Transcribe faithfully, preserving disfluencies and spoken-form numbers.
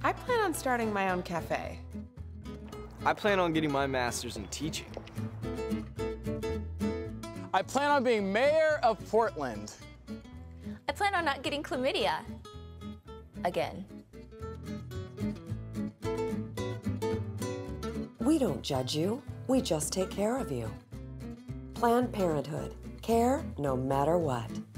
I plan on starting my own cafe. I plan on getting my master's in teaching. I plan on being mayor of Portland. I plan on not getting chlamydia. Again. We don't judge you, we just take care of you. Planned Parenthood. Care no matter what.